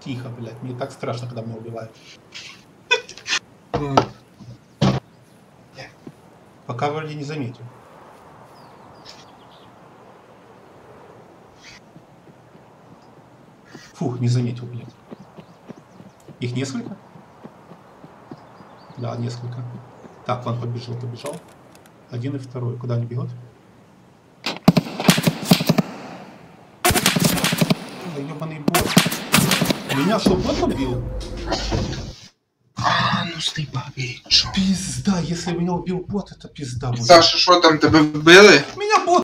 Тихо, блядь, мне так страшно, когда меня убивают. Пока вроде не заметил. Фух, не заметил, блядь. Их несколько? Да, несколько. Так, он побежал. Один и второй. Куда они бегут? Да ебаный бот. Меня что, бот убил? Ну стипа, Пизда, если меня убил бот, это пизда. Саша, що там, тебе вбили? Меня бот